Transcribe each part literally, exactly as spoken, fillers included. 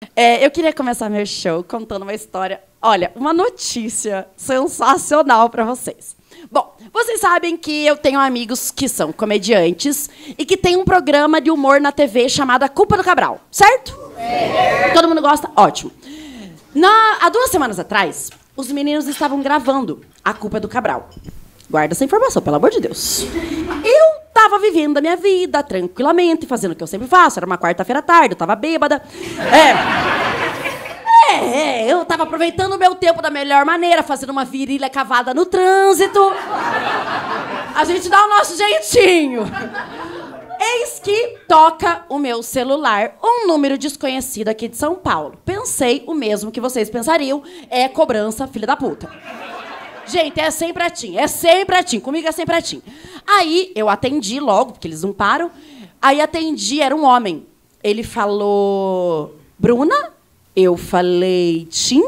É, eu queria começar meu show contando uma história. Olha, uma notícia sensacional para vocês. Bom, vocês sabem que eu tenho amigos que são comediantes e que tem um programa de humor na T V chamado A Culpa do Cabral, certo? É. Todo mundo gosta? Ótimo. Na, há duas semanas atrás, os meninos estavam gravando A Culpa do Cabral. Guarda essa informação, pelo amor de Deus. Eu tava vivendo a minha vida tranquilamente, fazendo o que eu sempre faço. Era uma quarta-feira à tarde, eu tava bêbada. É, é, é, eu tava aproveitando o meu tempo da melhor maneira, fazendo uma virilha cavada no trânsito. A gente dá o nosso jeitinho. Eis que toca o meu celular um número desconhecido aqui de São Paulo. Pensei o mesmo que vocês pensariam, é cobrança, filha da puta. Gente, é sempre a Tim, é sempre a Tim, comigo é sempre a Tim. Aí eu atendi logo, porque eles não param. Aí atendi, era um homem. Ele falou, Bruna? Eu falei, Tim?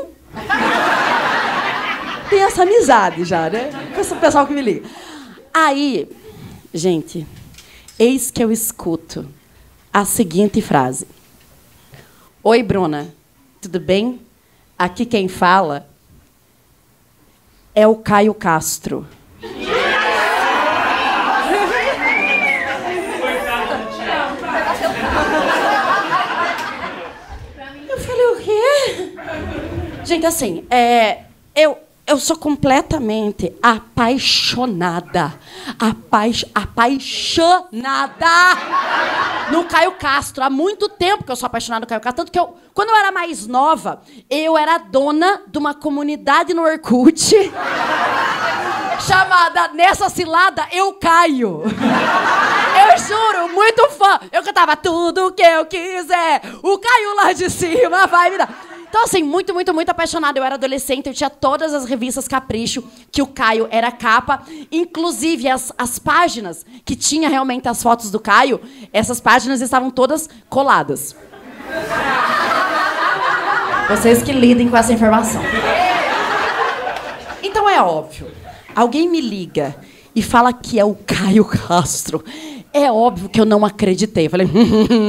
Tem essa amizade já, né? Com esse pessoal que me liga. Aí, gente, eis que eu escuto a seguinte frase. Oi, Bruna, tudo bem? Aqui quem fala é o Caio Castro. Eu falei, o quê? Gente, assim, é, eu, eu sou completamente apaixonada. Apaix, apaixonada no Caio Castro. Há muito tempo que eu sou apaixonada no Caio Castro. Tanto que eu, quando eu era mais nova, eu era dona de uma comunidade no Orkut chamada Nessa Cilada Eu Caio. Eu juro, muito fã. Eu cantava tudo que eu quiser. O Caio lá de cima vai me dar. Então, assim, muito, muito, muito apaixonada. Eu era adolescente, eu tinha todas as revistas Capricho, que o Caio era capa. Inclusive, as, as páginas que tinha realmente as fotos do Caio, essas páginas estavam todas coladas. Vocês que lidem com essa informação. Então, é óbvio. Alguém me liga e fala que é o Caio Castro. É óbvio que eu não acreditei. Eu falei...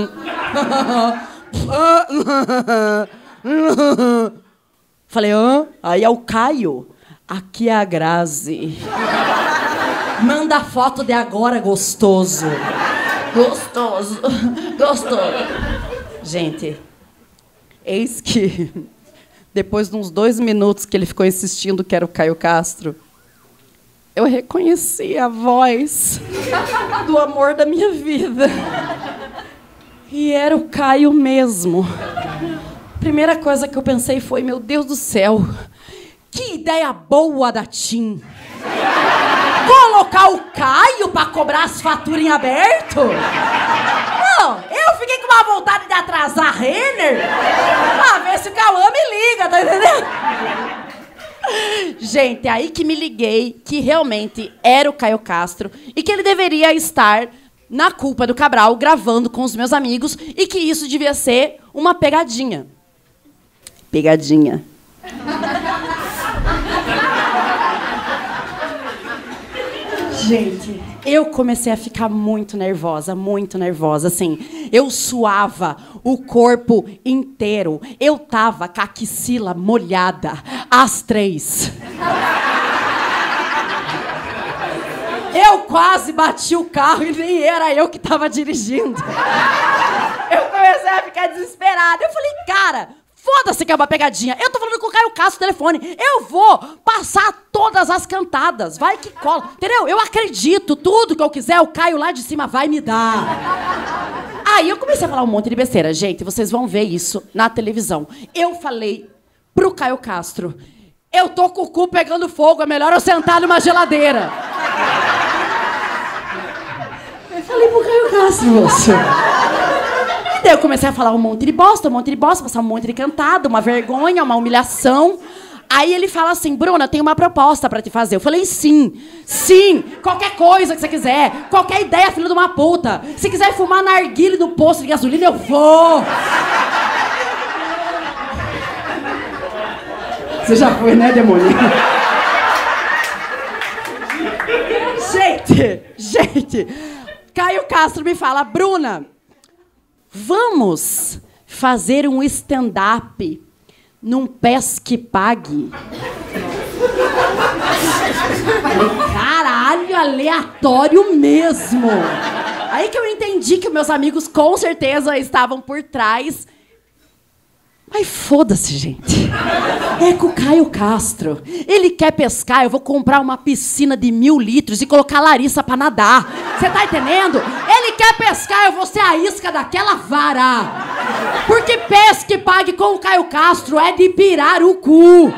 Falei, hã? Aí é o Caio. Aqui é a Grazi. Manda foto de agora, gostoso. Gostoso. Gostoso. Gente, eis que depois de uns dois minutos que ele ficou insistindo que era o Caio Castro, eu reconheci a voz do amor da minha vida. E era o Caio mesmo. Primeira coisa que eu pensei foi, meu Deus do céu, que ideia boa da Tim. Colocar o Caio pra cobrar as faturas em aberto? Não, eu fiquei com uma vontade de atrasar a Renner pra ver se o Cauã me liga, tá entendendo? Gente, aí que me liguei que realmente era o Caio Castro e que ele deveria estar na Culpa do Cabral gravando com os meus amigos e que isso devia ser uma pegadinha. Pegadinha. Gente, eu comecei a ficar muito nervosa, muito nervosa, assim. Eu suava o corpo inteiro. Eu tava com a axila molhada, às três. Eu quase bati o carro e nem era eu que tava dirigindo. Eu comecei a ficar desesperada. Eu falei, cara... Foda-se que é uma pegadinha. Eu tô falando com o Caio Castro no telefone. Eu vou passar todas as cantadas. Vai que cola. Entendeu? Eu acredito. Tudo que eu quiser, o Caio lá de cima vai me dar. Aí eu comecei a falar um monte de besteira. Gente, vocês vão ver isso na televisão. Eu falei pro Caio Castro, eu tô com o cu pegando fogo, é melhor eu sentar numa geladeira. Eu falei pro Caio Castro, moço. Daí eu comecei a falar um monte de bosta, um monte de bosta, passar um monte de cantada, uma vergonha, uma humilhação. Aí ele fala assim, Bruna, eu tenho uma proposta pra te fazer. Eu falei, sim, sim, qualquer coisa que você quiser, qualquer ideia, filho de uma puta. Se quiser fumar narguilé no posto de gasolina, eu vou. Você já foi, né, demônio? Gente, gente, Caio Castro me fala, Bruna, vamos fazer um stand-up num Pesque Pague. Caralho, aleatório mesmo. Aí que eu entendi que meus amigos com certeza estavam por trás. Mas foda-se, gente. É com o Caio Castro. Ele quer pescar, eu vou comprar uma piscina de mil litros e colocar a Larissa pra nadar. Você tá entendendo? Ele quer pescar, eu vou ser a isca daquela vara. Porque Pesque Pague com o Caio Castro é de pirar o cu.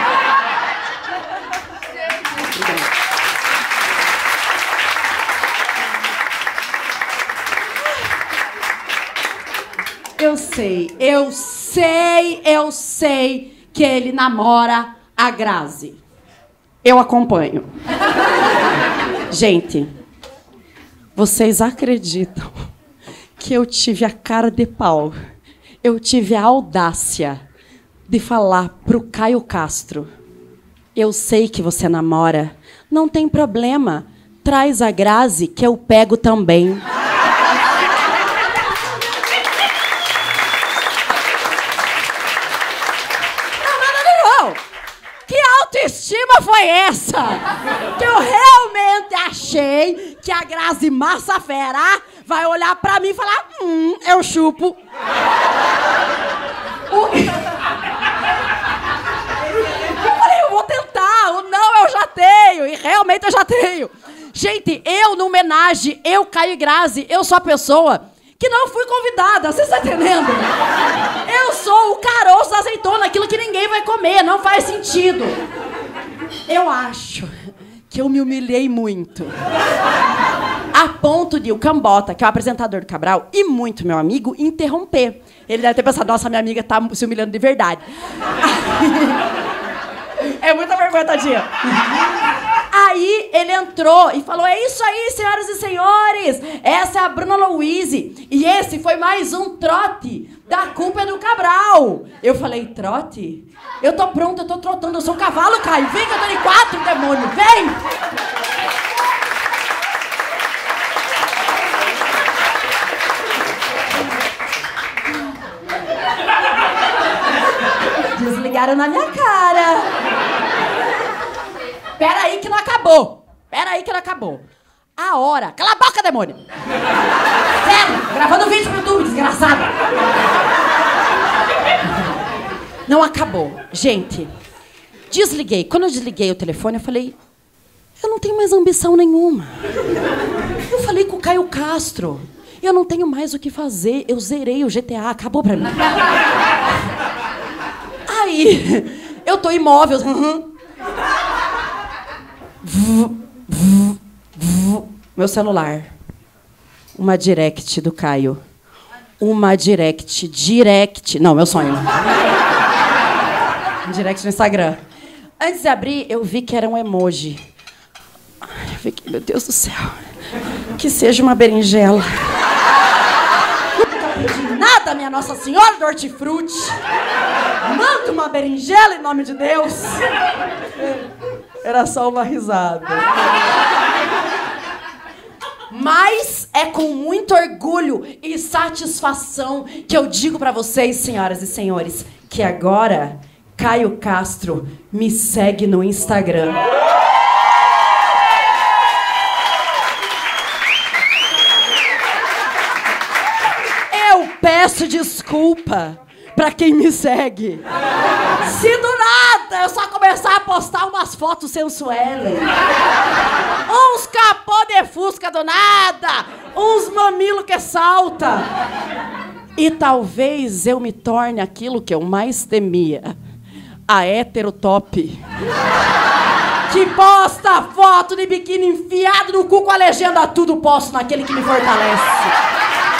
Eu sei, eu sei, eu sei que ele namora a Grazi. Eu acompanho. Gente, vocês acreditam que eu tive a cara de pau, eu tive a audácia de falar pro Caio Castro: eu sei que você namora, não tem problema, traz a Grazi que eu pego também. Estima foi essa? Que eu realmente achei que a Grazi Massafera vai olhar pra mim e falar: hum, eu chupo. O... Eu falei, eu vou tentar. O não eu já tenho. E realmente eu já tenho. Gente, eu no homenagem, eu, Caio e Grazi, eu sou a pessoa que não fui convidada. Vocês estão entendendo? Eu sou o caroço da azeitona, aquilo que ninguém vai comer. Não faz sentido. Eu acho que eu me humilhei muito. A ponto de o Cambota, que é o apresentador do Cabral, e muito meu amigo, interromper. Ele deve ter pensado: nossa, minha amiga tá se humilhando de verdade. É muita vergonha, tadinha. Aí ele entrou e falou: é isso aí, senhoras e senhores. Essa é a Bruna Louise. E esse foi mais um trote da Culpa é do Cabral. Eu falei: trote? Eu tô pronta, eu tô trotando, eu sou um cavalo, Caio. Vem que eu tô de quatro, demônio, vem! Desligaram na minha cara. Pera aí que não acabou. Pera aí que não acabou. A hora... Cala a boca, demônio! Sério, gravando vídeo pro YouTube, desgraçada. Não acabou. Gente, desliguei. Quando eu desliguei o telefone, eu falei: eu não tenho mais ambição nenhuma. Eu falei com o Caio Castro: eu não tenho mais o que fazer. Eu zerei o G T A, acabou pra mim. Aí, eu tô imóvel. Uhum. Meu celular. Uma direct do Caio. Uma direct. Direct. Não, meu sonho. Direct no Instagram. Antes de abrir, eu vi que era um emoji. Ai, eu fiquei: meu Deus do céu. Que seja uma berinjela. Nunca pedi nada, minha Nossa Senhora do Hortifruti. Manda uma berinjela em nome de Deus. Era só uma risada. Mas é com muito orgulho e satisfação que eu digo pra vocês, senhoras e senhores, que agora Caio Castro me segue no Instagram. Eu peço desculpa pra quem me segue. Se do nada eu só começar a postar umas fotos sensuais, uns capô de fusca do nada, uns mamilos que salta, e talvez eu me torne aquilo que eu mais temia: a hétero top, que posta foto de biquíni enfiado no cu com a legenda "tudo posso naquele que me fortalece".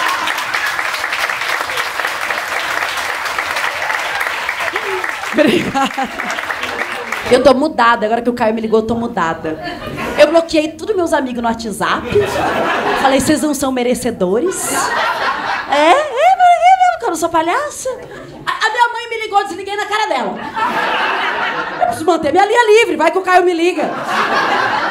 Obrigada. Eu tô mudada, agora que o Caio me ligou, eu tô mudada. Eu bloqueei todos meus amigos no WhatsApp. Falei: vocês não são merecedores. É, é, é mesmo, que eu não sou palhaça. A, a minha mãe me ligou, desliguei na cara dela. Eu preciso manter minha linha livre, vai que o Caio me liga.